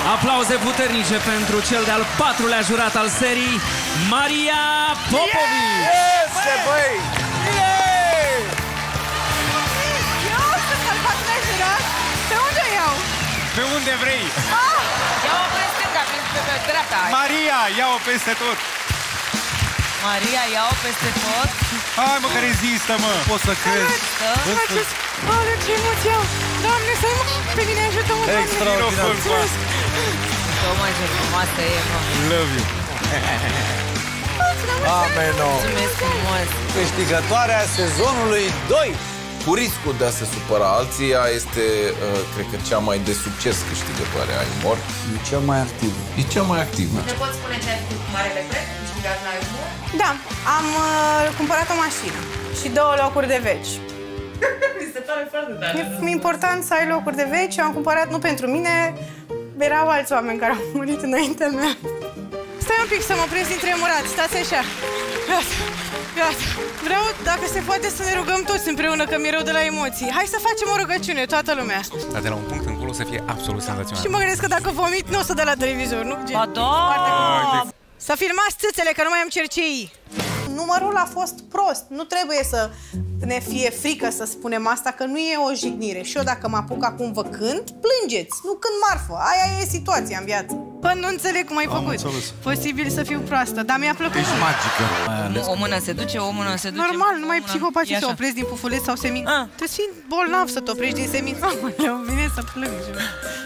Aplauze puternice pentru cel de-al patrulea jurat al serii, Maria Popovici! Este, băi! Eu sunt al patrulea jurat? Pe unde iau? Pe unde vrei! Ia-o pe stânga, pe dreapta. Maria, ia-o peste tot! Maria, ia-o peste tot. Hai mă, că rezistă, mă! Pot să crezi! Ale, ce emoție au! Doamne, să mă! Pe mine ajută-mă, Doamne! Extraordinar! Tocmai ce frumoasă e, mă. Love you! Ameno! Mulțumesc frumos. Câștigătoarea sezonului 2. Cu riscul de a se supăra alții, ea este, cred că, cea mai de succes câștigătoare a umor. E cea mai activă. E cea mai activă. Ne poți spune ce ai făcut cu Marele Preț, câștigat la umor? Da, am cumpărat o mașină și 2 locuri de veci. Mi se pare foarte tare. E important să ai locuri de veci. Eu am cumpărat nu pentru mine, erau alți oameni care au murit înaintea mea. Stai un pic să mă prezint tremurat, stați așa. Gata, gata. Vreau, dacă se poate, să ne rugăm toți împreună, că mi-e rău de la emoții. Hai să facem o rugăciune, toată lumea. Dar de la un punct încolo să fie absolut senzațional. Și mă gândesc că dacă vomit, nu o să dă la televizor, nu? Ba da! Să filmați țâțele, că nu mai am cercei. Numărul a fost prost. Nu trebuie să ne fie frică să spunem asta, că nu e o jignire. Și eu dacă mă apuc acum vă cânt, plângeți. Nu cânt marfă. Aia e situația în viață. Păi nu înțeleg cum ai făcut. Posibil să fiu proastă, dar mi-a plăcut. Ești magică. O mână se duce, o mână se duce. Normal, numai psihopații se opresc din pufuleț sau semințe. Trebuie să fii bolnav să te oprești din semințe. Aoleu, vine să plâng.